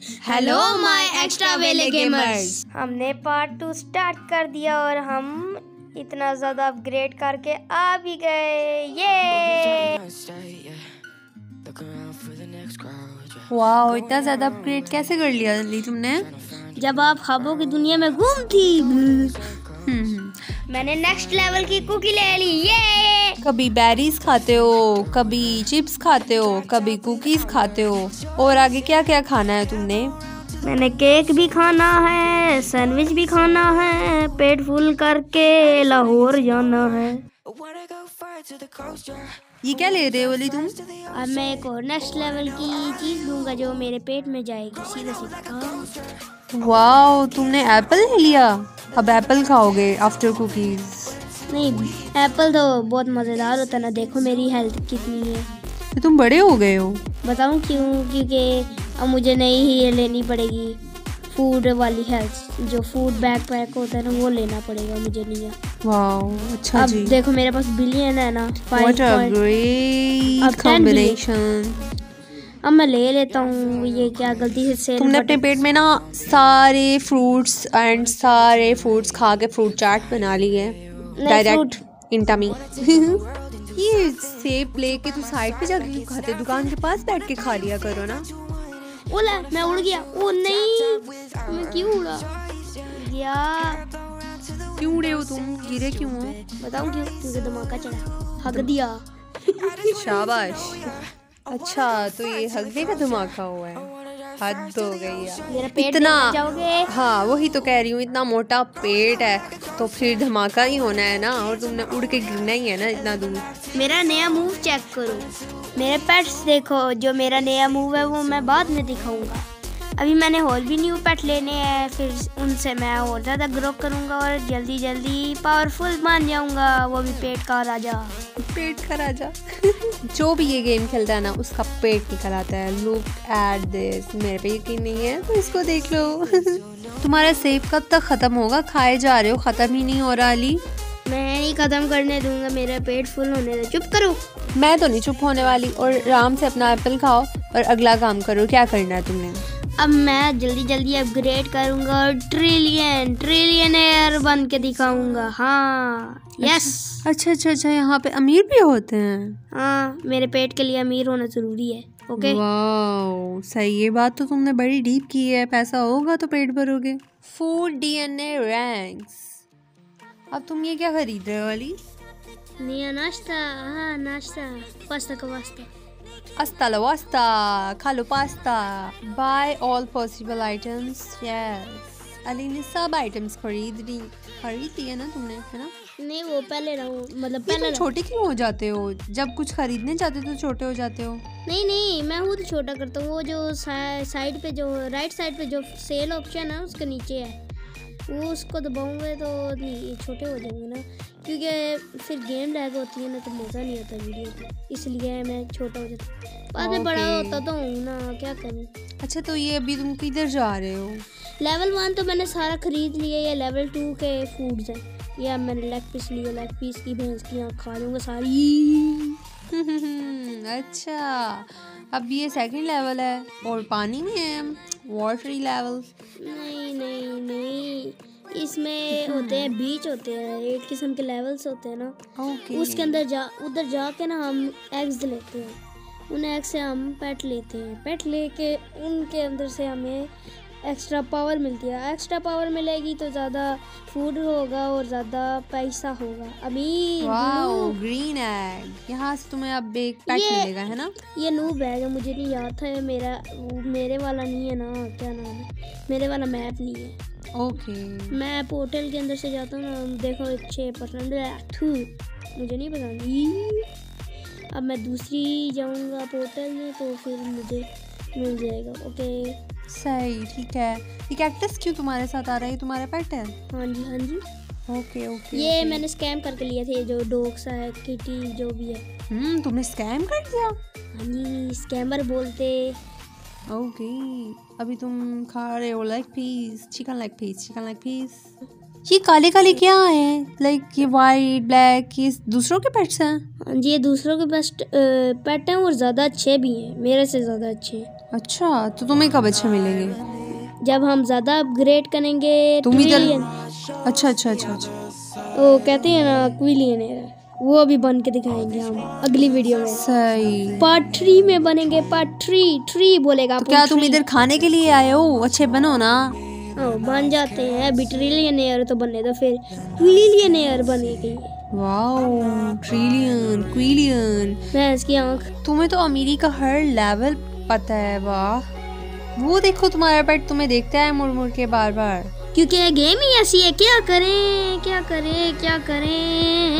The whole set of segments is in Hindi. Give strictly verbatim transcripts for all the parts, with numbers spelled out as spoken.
हेलो माय एक्स्ट्रा वेले गेमर्स। हमने पार्ट टू स्टार्ट कर दिया और हम इतना ज्यादा अपग्रेड करके आ भी गए। ये वाओ, इतना ज्यादा अपग्रेड कैसे कर लिया जल्दी तुमने? जब आप ख्वाबों की दुनिया में घूम थी। हम्म मैंने नेक्स्ट लेवल की कुकी ले ली। ये कभी बेरीज खाते हो, कभी चिप्स खाते हो, कभी कुकीज खाते हो, और आगे क्या क्या खाना है तुमने? मैंने केक भी खाना है, सैंडविच भी खाना है, पेट फुल करके लाहौर जाना है। ये क्या ले रहे हो वली तुम? अब मैं एक और नेक्स्ट लेवल की चीज लूंगा जो मेरे पेट में जाएगी सीधा सीधा। वाओ, तुमने एप्पल ले लिया। अब एप्पल खाओगे आफ्टर कुकीज? नहीं, एप्पल तो बहुत मजेदार होता है ना। देखो मेरी हेल्थ कितनी है। तो तुम बड़े हो गए हो। बताऊं क्यों? क्योंकि अब मुझे नई ही लेनी पड़ेगी फूड वाली हेल्थ। जो फूड बैकपैक होता है ना वो लेना पड़ेगा मुझे नहीं है। वाओ, अच्छा अब जी। देखो मेरे पास बिलियन है ना। What a great combination। अब मैं ले लेता हूँ। ये क्या गलती से सेल तुमने अपने पेट में ना सारे फ्रूट्स एंड सारे फ्रूट्स खा के फ्रूट चाट बना ली है डायरेक्ट इन टमी। ये सेब लेके तू साइड पे जाके क्यों खाते? दुकान के पास बैठ के खा लिया करो ना। ओला, मैं उड़ गया। ओ नहीं, मैं क्यों उड़ा गया? क्यों उड़े हो तुम? गिरे क्यों हो? बताऊं क्यों? क्योंकि धमाका चढ़ा, हग दिया। शाबाश। अच्छा, तो ये हगने का धमाका हुआ है। हद हो गई यार। इतना हाँ, वही तो कह रही हूँ, इतना मोटा पेट है तो फिर धमाका ही होना है ना। और तुमने उड़ के गिरना ही है ना इतना दूर। मेरा नया मूव चेक करो, मेरे पेट्स देखो। जो मेरा नया मूव है वो मैं बाद में दिखाऊंगा। अभी मैंने और भी न्यू पेट लेने हैं, फिर उनसे मैं और ज़्यादा ग्रो करूंगा और जल्दी जल्दी पावरफुल बन जाऊंगा। वो भी पेट का राजा। पेट का राजा। जो भी ये गेम खेलता है ना उसका पेट निकल आता है। Look at this. मेरे पे यकीन नहीं है तो इसको देख लो। तुम्हारा सेब कब तक खत्म होगा? खाए जा रहे हो, खत्म ही नहीं हो रहा। अली, मैं नहीं खत्म करने दूंगा, मेरा पेट फुल होने दे। चुप करो। मैं तो नहीं चुप होने वाली। और आराम से अपना एप्पल खाओ और अगला काम करो। क्या करना है तुमने? अब मैं जल्दी जल्दी अपग्रेड करूंगा और ट्रिलियन ट्रिलियनर बन के दिखाऊंगा। हाँ, यस। अच्छा अच्छा अच्छा, यहाँ पे अमीर भी होते हैं? हाँ, मेरे पेट के लिए अमीर होना जरूरी है। ओके, वाओ, सही। ये बात तो तुमने बड़ी डीप की है। पैसा होगा तो पेट भरोगे। Food DNA ranks. अब तुम ये क्या खरीद रहे हो अली? नया नाश्ता। हाँ, नाश्ता पास्ता का वास्ता। Hasta la vista, खा लो pasta. Buy all possible items. Yes. अली ने सब आइटम्स खरीद ली। खरीद लिया ना तुमने, है ना? नहीं, वो पहले रहूं, मतलब पहले पहले छोटे क्यों हो जाते हो? जब कुछ खरीदने जाते हो तो छोटे हो जाते हो। नहीं नहीं, मैं खुद छोटा करता हूँ। वो जो सा, साइड पे जो राइट साइड पे जो सेल ऑप्शन है उसके नीचे है, वो उसको दबाऊंगे तो नहीं छोटे हो जाएंगे ना। क्योंकि फिर गेम लैग होती है ना तो मज़ा नहीं आता वीडियो को, इसलिए मैं छोटा हो जाता। बाद में बड़ा होता तो हूँ ना, क्या करूँ। अच्छा, तो ये अभी तुम किधर जा रहे हो? लेवल वन तो मैंने सारा खरीद लिया। ये लेवल टू के फूड्स हैं। ये अब मैंने लेग पीस लिया। लेग पीस की भैंस की आँख खा लूँगा सारी। अच्छा, अब ये सेकंड लेवल है और पानी में है, वाटरी लेवल। नहीं नहीं नहीं, इसमें होते हैं बीच होते हैं, एक किस्म के लेवल्स होते हैं ना। okay. उसके अंदर जा उधर जाके ना हम एग्स लेते हैं। उन एग्स से हम पेट लेते हैं। पेट लेके उनके अंदर से हमें एक्स्ट्रा पावर मिलती है। एक्स्ट्रा पावर मिलेगी तो ज़्यादा फूड होगा और ज़्यादा पैसा होगा। अमीर। Wow, green egg. यहाँ से तुम्हें अब एक पेट मिलेगा, है ना? ये नूब है, मुझे नहीं याद था। मेरा मेरे वाला नहीं है ना, क्या नाम है, मेरे वाला मैप नहीं है। Okay okay. मैं पोर्टल के अंदर से जाता हूँ ना। देखो छः परसेंट मुझे नहीं पता। अब मैं दूसरी जाऊँगा पोर्टल में तो फिर मुझे मिल जाएगा। ओके, सही, ठीक है। ये कैक्टस क्यों तुम्हारे साथ आ रहा है? तुम्हारा पेट है? हाँ जी, हाँ जी। Okay okay. ये ओके। मैंने स्कैम करके लिए थे। जो डॉग्स है, किटी जो भी है। हम्म तुमने स्कैम कर दिया? हाँ जी, स्कैमर बोलते। ओके, अभी तुम खा रहे हो leg piece, chicken leg piece, chicken leg piece. ये काले काले क्या हैं? लाइक ये वाइट ब्लैक, ये दूसरों के पेट्स हैं? हाँ जी, ये दूसरों के बेस्ट पेट हैं और ज़्यादा अच्छे भी हैं, मेरे से ज़्यादा अच्छे हैं। अच्छा, तो तुम्हें कब अच्छे मिलेंगे? जब हम ज़्यादा अपग्रेड करेंगे। तुम इधर। अच्छा अच्छा अच्छा अच्छा। वो कहते हैं ना क्विलियनेयर, वो अभी बन के दिखाएंगे हम अगली वीडियो में। सही। पार्ट थ्री में बनेंगे, पार्ट थ्री थ्री बोलेगा। तो क्या तुम इधर खाने के लिए आए हो? अच्छे बनो ना। ओ, बन जाते हैं। अभी ट्रिलियनेयर तो बनने दो, फिर क्विलियनेयर बनेगी। Wow, trillion quillion. भैंस की आंख। तुम्हें तो अमीरी का हर लेवल पता है। वाह, वो देखो तुम्हारा पेट तुम्हें देखता है मुड़ मुड़ के बार बार। क्योंकि ये गेम ही ऐसी है। क्या करें क्या करें क्या करें।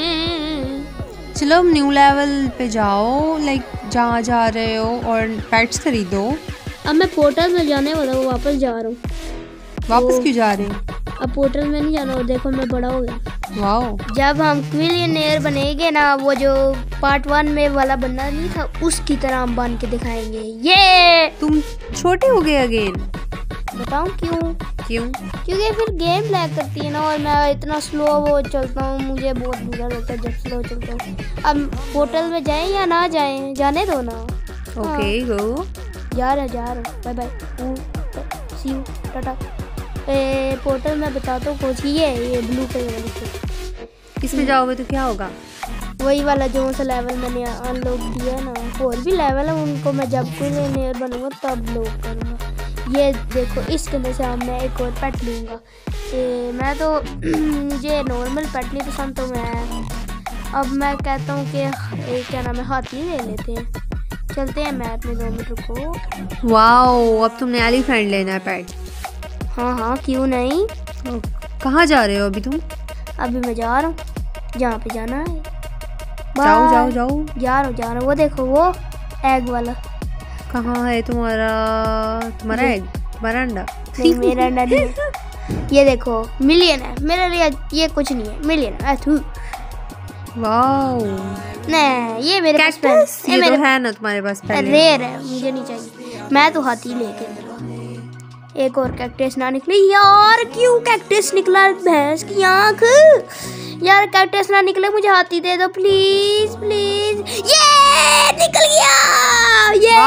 चलो न्यू लेवल पे जाओ, लाइक जहाँ जा रहे हो, और पेट्स खरीदो। अब मैं पोर्टल में जाने वाला हूँ, वापस जा रहा हूँ। वापस क्यों जा रहे हो? अब पोर्टल में नहीं जाना। देखो मैं बड़ा हो गया। वाओ। जब हम क्विलियनेयर बनेंगे ना, वो जो पार्ट वन में वाला बनना नहीं था, उसकी तरह हम बन के दिखाएंगे। ये तुम छोटे हो गए अगेन? बताऊं क्यों? क्यों? क्योंकि फिर गेम लैग करती है ना, और मैं इतना स्लो वो चलता हूँ, मुझे बहुत बुरा लगता है जब स्लो चलता हूँ। अब पोर्टल में जाएं या ना जाएं, जाने दो ना। Okay go. जा रहा जा रहा। Bye bye, see you, tata. ए, पोर्टल में बताता हूँ कुछ। ये ये ब्लू कलर वाला, इसमें जाओगे तो क्या होगा? वही वाला जो सा लेवल मैंने अनलॉक दिया है ना, और भी लेवल है, उनको मैं जब क्विलियनेयर बनूंगा तब लॉक करूँगा। ये देखो, इसके में से अब मैं एक और पेट लूँगा। मैं तो मुझे नॉर्मल पेट नहीं पसंद, तो मैं अब मैं कहता हूँ कि क्या नाम है, हाथी ले लेते हैं। चलते हैं मैप में, दो मिनट रुको। वाओ, अब तुमने एलिफेंट लेना है पेट? हाँ हाँ, क्यों नहीं। कहाँ जा रहे हो अभी तुम? अभी मैं जा रहा हूँ जहाँ पे जाना है। जाओ जाओ जाओ। जा रहा हूँ जा रहा हूँ। वो देखो, वो एग वाला। कहाँ है तुम्हारा तुम्हारा एग? तुम्हारा अंडा? नहीं, मेरा अंडा नहीं। ये देखो, मिलियन है मेरे लिए। ये कुछ नहीं है, मिलियन है। वाओ, नहीं, ये मेरे पास कैक्टस ये मेरे तो है ना तुम्हारे पास पहले। रेयर है, मुझे नहीं चाहिए। मैं तो हाथी लेके निकला। एक और कैक्टस ना निकले यार। क्यों कैक्टस निकला? भैंस की आंख यार। कैक्टस ना निकले, मुझे हाथी दे दो प्लीज प्लीज। ये निकल गया। ये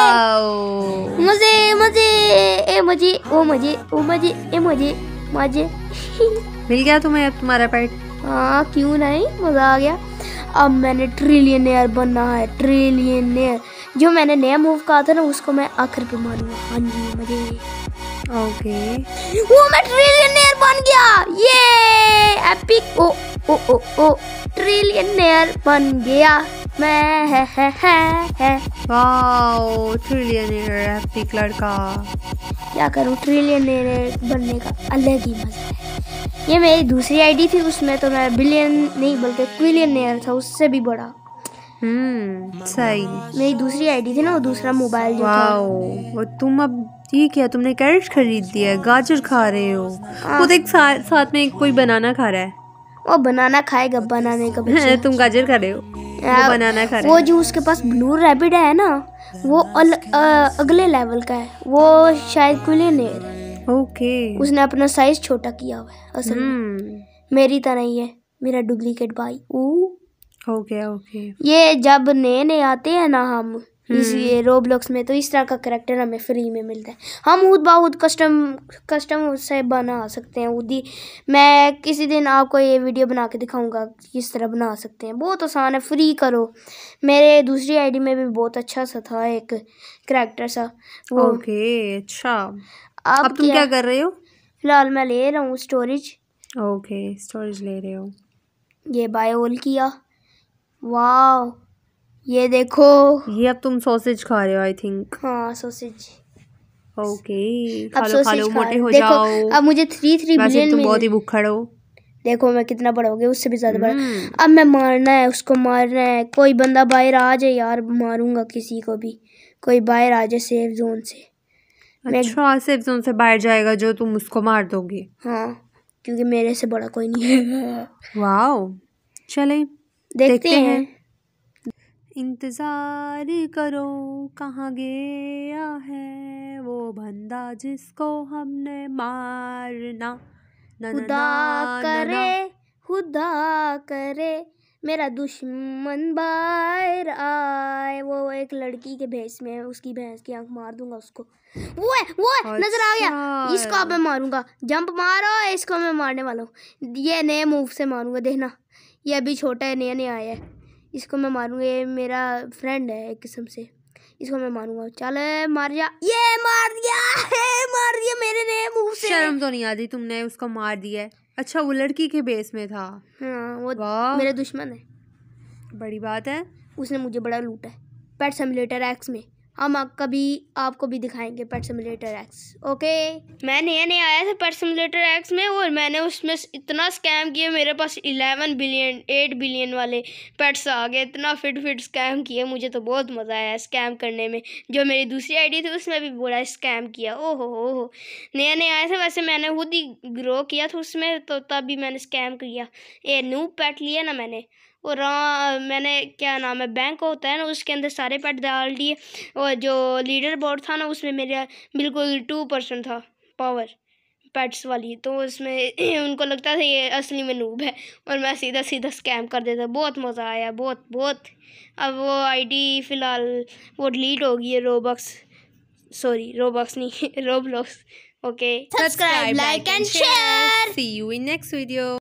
मजे मजे ए मजे ओ मजे ओ मजे ए मजे मजे। मिल गया तुम्हें अब तुम्हारा पेट? हाँ, क्यों नहीं, मजा आ गया। अब मैंने ट्रिलियनेयर बनना है। ट्रिलियनेयर, जो मैंने नया मूव कहा था ना, उसको मैं आखिर पे मारूंगा। हाँ जी, मजे। ओके, वो मैं ट्रिलियनेयर बन गया। ये एपिक। ओ ओ ओ ओ ट्रिलियनेयर बन गया मैं। है है है है। वाओ, ट्रिलियनेयर एपिक लड़का। क्या करूं, ट्रिलियनेयर बनने का अलग ही मजा है। ये मेरी दूसरी आईडी थी, उसमें तो मैं बिलियन नहीं बल्कि क्विलियनेयर था, उससे भी बड़ा। हम्म, सही। मेरी दूसरी आईडी थी ना, वो दूसरा मोबाइल जो था। वो तुम अब ये क्या, तुमने कैरेट खरीद दिया है? गाजर खा रहे हो? वो देख सा, साथ में कोई बनाना खा रहा है। वो बनाना खाएगा, बनाने का बच्चा। तुम गाजर खा रहे हो, वो बनाना खा रहा है। वो जो उसके पास ब्लू रैबिट है ना, वो अल, आ, अगले लेवल का है। वो शायद क्विलियनेयर है। ओके, उसने अपना साइज छोटा किया हुआ है असल में। मेरी तरह ही है, मेरा डुप्लीकेट भाई। Okay okay. ये जब नए नए आते हैं ना हम इस ये रोब्लॉक्स में, तो इस तरह का करैक्टर हमें फ्री में मिलता है। हम खुद बहुत कस्टम कस्टम से बना सकते हैं खुद ही। मैं किसी दिन आपको ये वीडियो बना के दिखाऊंगा किस तरह बना सकते हैं। बहुत आसान है, फ्री करो। मेरे दूसरी आईडी में भी बहुत अच्छा सा था एक करैक्टर सा वो। ओके, अच्छा। अब, अब तुम क्या, क्या कर रहे हो? फिलहाल मैं ले रहा हूँ स्टोरेज। ओके, स्टोरेज ले रहे हो। ये बायोल किया। वाह, ये देखो, ये अब तुम सॉसेज खा रहे हो आई थिंक। हाँ, सॉसेज। ओके, खा लो खा लो, मोटे हो जाओ। अब मुझे थ्री थ्री बिलियन तुम बहुत ही भूखड़ हो। देखो मैं कितना बड़ा हो गया, उससे भी ज्यादा बड़ा। अब मैं मारना है, उसको मारना है। कोई बंदा बाहर आ जाए यार, मारूंगा किसी को भी। कोई बाहर आ जाए सेफ जोन से। अच्छा, सेफ जोन से बाहर जाएगा जो, तुम उसको मार दोगे? हाँ, क्योंकि मेरे से बड़ा कोई नहीं है। वाओ, चले देखते, देखते हैं, हैं। इंतजार करो, कहाँ गया है वो बंदा जिसको हमने मारना खुदा करे खुदा करे मेरा दुश्मन बाहर आए। वो एक लड़की के भेस में है, उसकी भैंस की आंख मार दूंगा उसको। वो है वो है अच्छा। नजर आ गया, इसको मैं मारूंगा। जंप मारो, इसको मैं मारने वाला हूँ। ये नए मूव से मारूंगा, देखना। ये अभी छोटा है, नया नया आया है, इसको मैं मारूंगा। ये मेरा फ्रेंड है एक किस्म से, इसको मैं मारूंगा। चल मार जा। ये मार दिया है, मार दिया मेरे नए मूव से। शर्म तो नहीं आती, तुमने उसको मार दिया है। अच्छा, वो लड़की के बेस में था। हाँ, वो मेरे दुश्मन है। बड़ी बात है, उसने मुझे बड़ा लूटा है। पेट सिम्युलेटर एक्स में हम आप कभी आपको भी दिखाएंगे पेट सिम्युलेटर एक्स। ओके, मैं नया नया आया था पेट सिम्युलेटर एक्स में, और मैंने उसमें इतना स्कैम किया। मेरे पास इलेवन बिलियन एट बिलियन वाले पेट्स आ गए। इतना फिट फिट स्कैम किया, मुझे तो बहुत मज़ा आया स्कैम करने में। जो मेरी दूसरी आईडी थी उसमें भी बड़ा स्कैम किया। ओहो हो हो नया नया आया था। वैसे मैंने खुद ही ग्रो किया था उसमें, तो तभी मैंने स्कैम किया। ये न्यू पेट लिया ना मैंने, और मैंने क्या नाम है बैंक होता है ना, उसके अंदर सारे पेट डाल दिए। और जो लीडर बोर्ड था ना, उसमें मेरा बिल्कुल टू परसेंट था पावर पेट्स वाली। तो उसमें उनको लगता था ये असली में नूब है, और मैं सीधा सीधा स्कैम कर देता। बहुत मज़ा आया, बहुत बहुत। अब वो आईडी फ़िलहाल वो डिलीट हो गई है। रोबक्स सॉरी रोबक्स नहीं Roblox. Okay, subscribe, like and share. See you in next video.